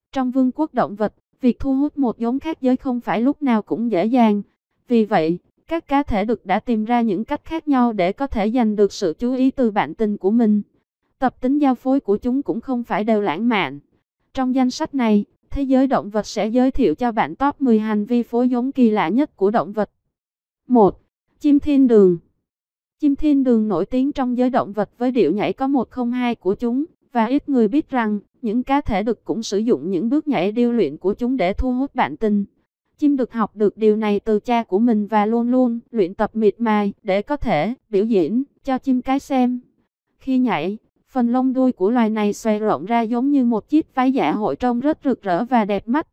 Trong vương quốc động vật, việc thu hút một giống khác giới không phải lúc nào cũng dễ dàng. Vì vậy, các cá thể đực đã tìm ra những cách khác nhau để có thể giành được sự chú ý từ bạn tình của mình. Tập tính giao phối của chúng cũng không phải đều lãng mạn. Trong danh sách này, Thế giới động vật sẽ giới thiệu cho bạn top 10 hành vi phối giống kỳ lạ nhất của động vật. 1. Chim thiên đường. Chim thiên đường nổi tiếng trong giới động vật với điệu nhảy có 102 của chúng, và ít người biết rằng, những cá thể đực cũng sử dụng những bước nhảy điêu luyện của chúng để thu hút bạn tình. Chim đực học được điều này từ cha của mình và luôn luôn luyện tập miệt mài để có thể biểu diễn cho chim cái xem. Khi nhảy, phần lông đuôi của loài này xòe rộng ra giống như một chiếc váy dạ hội trông rất rực rỡ và đẹp mắt.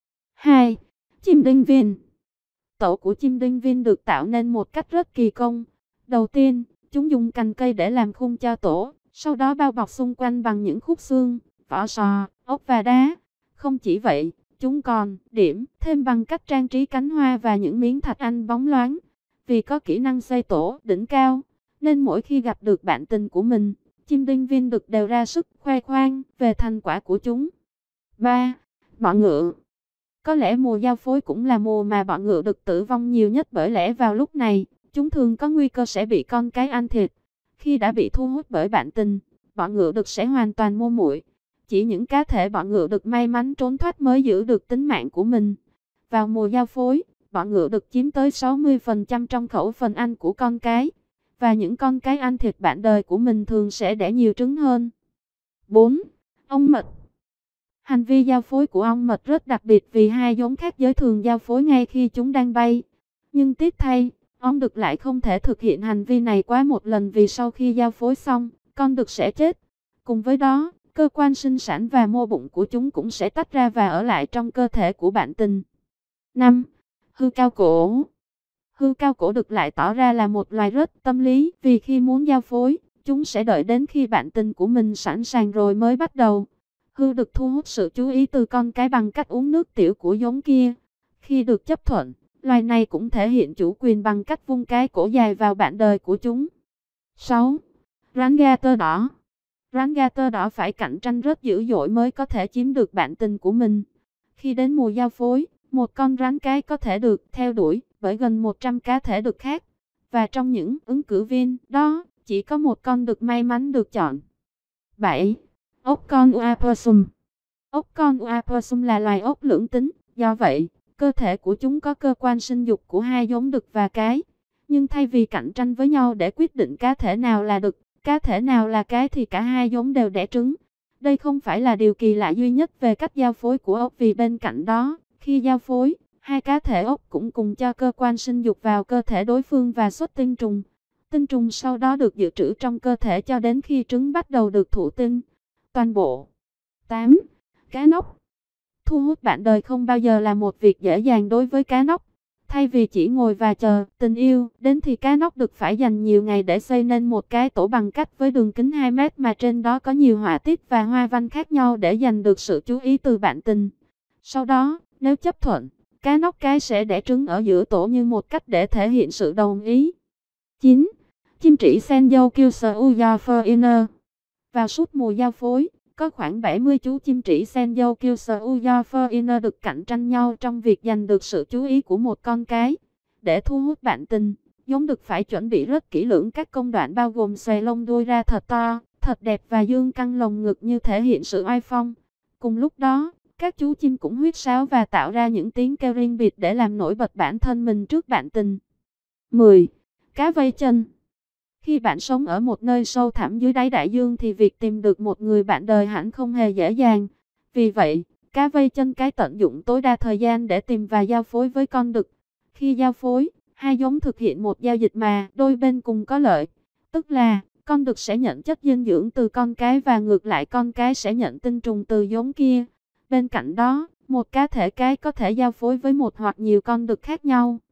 2. Chim đinh viên. Tổ của chim đinh viên được tạo nên một cách rất kỳ công. Đầu tiên, chúng dùng cành cây để làm khung cho tổ, sau đó bao bọc xung quanh bằng những khúc xương, vỏ sò, ốc và đá. Không chỉ vậy, chúng còn điểm thêm bằng cách trang trí cánh hoa và những miếng thạch anh bóng loáng. Vì có kỹ năng xây tổ đỉnh cao, nên mỗi khi gặp được bạn tình của mình, chim đinh viên đực đều ra sức khoe khoang về thành quả của chúng. 3. Bọ ngựa. Có lẽ mùa giao phối cũng là mùa mà bọ ngựa đực tử vong nhiều nhất, bởi lẽ vào lúc này, chúng thường có nguy cơ sẽ bị con cái ăn thịt. Khi đã bị thu hút bởi bạn tình, bọ ngựa đực sẽ hoàn toàn mô muội. Chỉ những cá thể bọ ngựa đực may mắn trốn thoát mới giữ được tính mạng của mình. Vào mùa giao phối, bọ ngựa đực chiếm tới 60% trong khẩu phần ăn của con cái. Và những con cái ăn thịt bạn đời của mình thường sẽ đẻ nhiều trứng hơn. 4. Ong mật. Hành vi giao phối của ong mật rất đặc biệt vì hai giống khác giới thường giao phối ngay khi chúng đang bay. Nhưng tiếc thay, ong đực lại không thể thực hiện hành vi này quá một lần vì sau khi giao phối xong, con đực sẽ chết. Cùng với đó, cơ quan sinh sản và mô bụng của chúng cũng sẽ tách ra và ở lại trong cơ thể của bạn tình. 5. Hươu cao cổ. Hươu cao cổ đực lại tỏ ra là một loài rất tâm lý, vì khi muốn giao phối, chúng sẽ đợi đến khi bạn tình của mình sẵn sàng rồi mới bắt đầu. Hươu đực thu hút sự chú ý từ con cái bằng cách uống nước tiểu của giống kia. Khi được chấp thuận, loài này cũng thể hiện chủ quyền bằng cách vung cái cổ dài vào bạn đời của chúng. 6. Rắn gator đỏ. Rắn gator đỏ phải cạnh tranh rất dữ dội mới có thể chiếm được bạn tình của mình. Khi đến mùa giao phối, một con rắn cái có thể được theo đuổi bởi gần 100 cá thể đực khác. Và trong những ứng cử viên đó, chỉ có một con đực may mắn được chọn. 7. Ốc con opossum. Ốc con opossum là loài ốc lưỡng tính, do vậy, cơ thể của chúng có cơ quan sinh dục của hai giống đực và cái. Nhưng thay vì cạnh tranh với nhau để quyết định cá thể nào là đực, cá thể nào là cái thì cả hai giống đều đẻ trứng. Đây không phải là điều kỳ lạ duy nhất về cách giao phối của ốc, vì bên cạnh đó, khi giao phối, hai cá thể ốc cũng cùng cho cơ quan sinh dục vào cơ thể đối phương và xuất tinh trùng. Tinh trùng sau đó được dự trữ trong cơ thể cho đến khi trứng bắt đầu được thụ tinh. Toàn bộ. 8. Cá nóc. Thu hút bạn đời không bao giờ là một việc dễ dàng đối với cá nóc. Thay vì chỉ ngồi và chờ tình yêu đến thì cá nóc đực phải dành nhiều ngày để xây nên một cái tổ bằng cách với đường kính 2 mét mà trên đó có nhiều họa tiết và hoa văn khác nhau để giành được sự chú ý từ bạn tình. Sau đó, nếu chấp thuận, cá nóc cái sẽ đẻ trứng ở giữa tổ như một cách để thể hiện sự đồng ý. 9. Chim trĩ sen dâu Cuvier. Vào suốt mùa giao phối, có khoảng 70 chú chim trĩ sen dâu Cuvier được cạnh tranh nhau trong việc giành được sự chú ý của một con cái. Để thu hút bạn tình, giống đực phải chuẩn bị rất kỹ lưỡng các công đoạn bao gồm xòe lông đuôi ra thật to, thật đẹp và dương căng lồng ngực như thể hiện sự oai phong. Cùng lúc đó, các chú chim cũng huýt sáo và tạo ra những tiếng kêu riêng biệt để làm nổi bật bản thân mình trước bạn tình. 10. Cá vây chân. Khi bạn sống ở một nơi sâu thẳm dưới đáy đại dương thì việc tìm được một người bạn đời hẳn không hề dễ dàng. Vì vậy, cá vây chân cái tận dụng tối đa thời gian để tìm và giao phối với con đực. Khi giao phối, hai giống thực hiện một giao dịch mà đôi bên cùng có lợi. Tức là, con đực sẽ nhận chất dinh dưỡng từ con cái và ngược lại con cái sẽ nhận tinh trùng từ giống kia. Bên cạnh đó, một cá thể cái có thể giao phối với một hoặc nhiều con đực khác nhau.